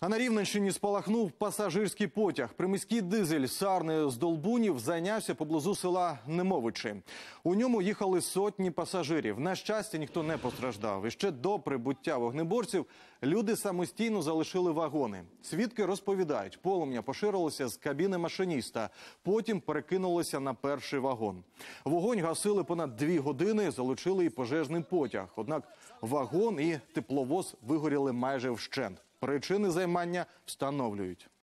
А на Рівненщині спалахнув пасажирський потяг. Приміський дизель Сарни з Долбунів зайнявся поблизу села Немовичі. У ньому їхали сотні пасажирів. На щастя, ніхто не постраждав. І ще до прибуття вогнеборців люди самостійно залишили вагони. Свідки розповідають, полум'я поширилося з кабіни машиніста, потім перекинулося на перший вагон. Вогонь гасили понад 2 години, залучили і пожежний потяг. Однак вагон і тепловоз вигоріли майже вщент. Причини займання встановлюють.